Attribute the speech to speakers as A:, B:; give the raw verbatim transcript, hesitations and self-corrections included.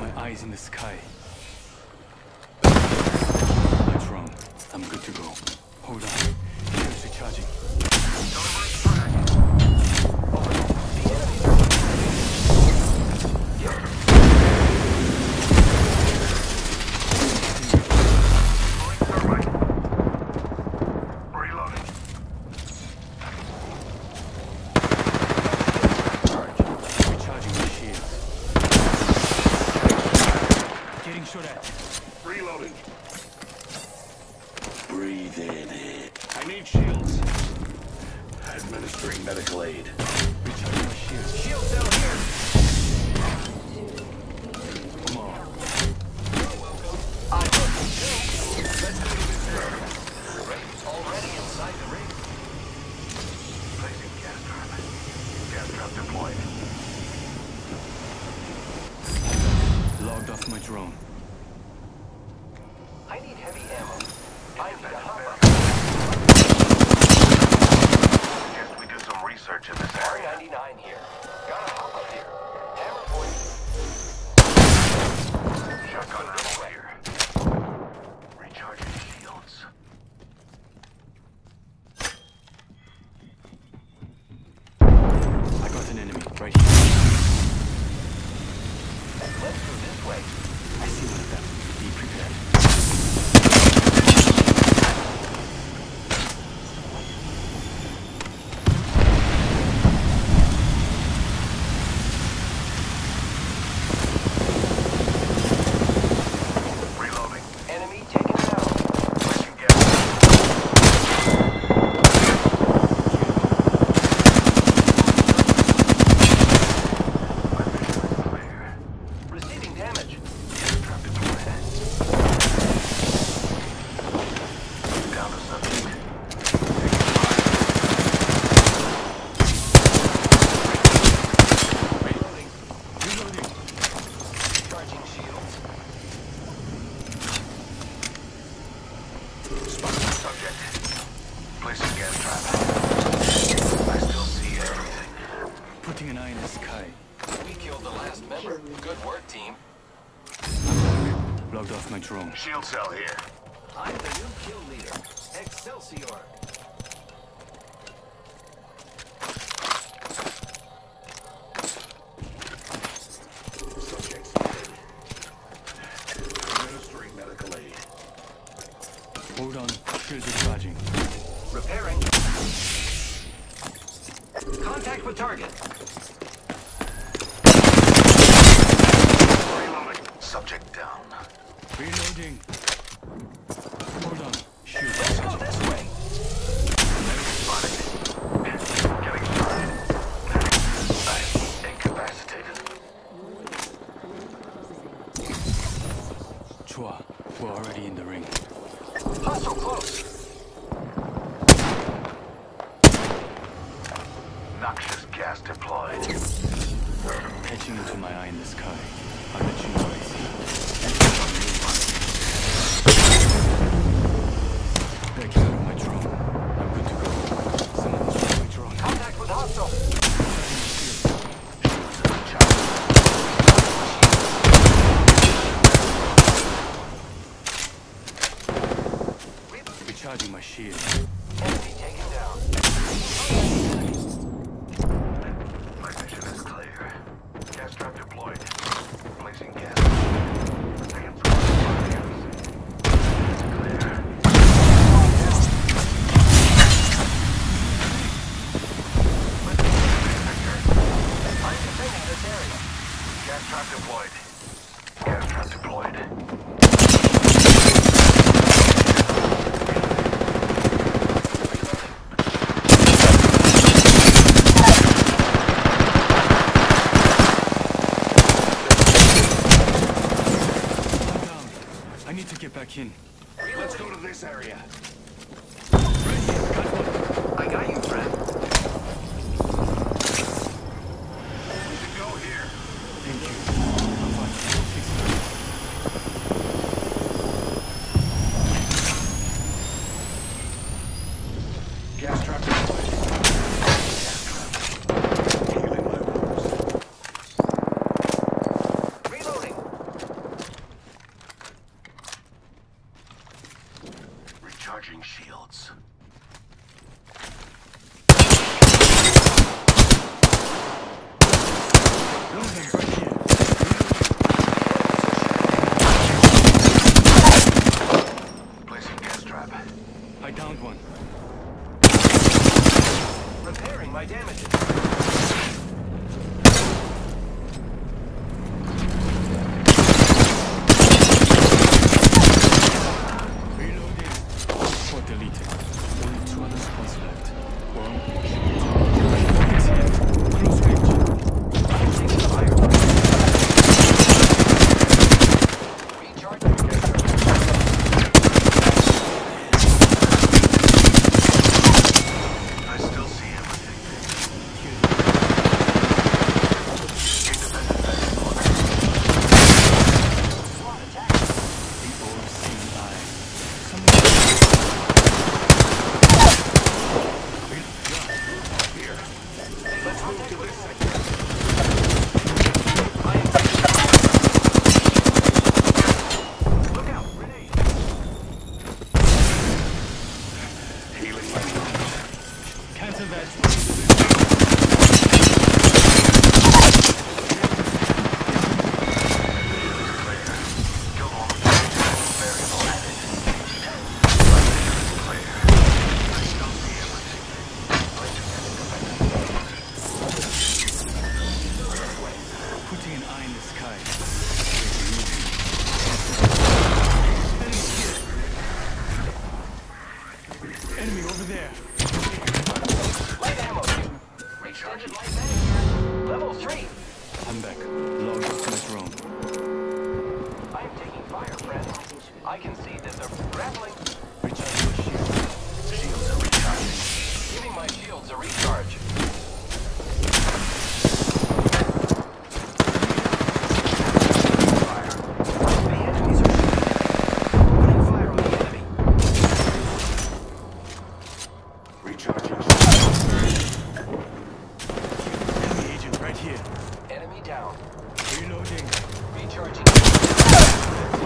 A: My eyes in the sky. My drone. I'm good to go. Hold on. Here's recharging. Recharging my shields. Getting shot at.
B: Reloading.
C: Breathe in.
B: I need shields. Administering medical aid.
A: Recharging my shields.
B: Shield cell here.
A: Come on.
B: I got some shields. Let's go to this area. Raid's already inside the ring. Placing gas trap. Gas trap deployed.
A: Logged off my drone.
B: I need heavy ammo. I need a hopper. Suggest we do some research in this area. R ninety-nine here. Got a hop up here. Hammer point. Shotgun ammo here. Recharging shields.
A: I got an enemy right here.
B: Let's go this way.
A: I see one of them. Be prepared.
B: Reloading. Enemy taken down. Placing gas. My vision is clear. Receiving damage. Gas trap deployed. Down to subject. Reloading.
A: Reloading.
B: Charging shields. Spotted subject. Placing gas trap. I still see everything.
A: Putting an eye in the sky.
B: We killed the last member. Good work, team.
A: Logged off my drone.
B: Shield cell here. I'm the new kill leader. Excelsior. Subject spotted. Administering medical aid.
A: Hold on. Shields recharging.
B: Repairing. Contact with target. Reloading. Subject down.
A: Reloading. Hold on. Shields
B: Let's go
A: recharging.
B: this way. Enemy spotted. Getting started. I'm incapacitated.
A: Chua, we're already in the ring.
B: Hostile close. Noxious gas deployed.
A: Catching into my eye in the sky. I'll let you know what I see. Backing out of my drone. I'm good to go. Someone destroyed my drone.
B: Contact with hostile.
A: Recharging my shield.
B: Enemy taken down. My mission is clear. Gas trap deployed. Placing gas. Advance with fires. It's clear. I'm defending this area. Gas trap deployed. Gas trap deployed.
A: I'm down. I need to get back in.
B: Let's go to this area.
A: Right here. Got one.
B: I got you, friend. We can go here.
A: Thank you. I'm fine. I'll fix it.
B: Gas trap deployed. Gas trap. Healing my wounds. Reloading.
A: putting an eye in the sky. Enemy here. Enemy over there.
B: Light ammo. Extended light mag here. Level three.
A: I'm back. Logged up to my drone.
B: I am taking fire, friends. I can see that they're grappling.
A: Recharge your shield.
B: Shields are recharging. Giving my shields a recharge. Fire. The enemies are shooting. Opening fire on the enemy. Recharging.
A: Enemy agent right here.
B: Enemy down.
A: Reloading.
B: Recharging.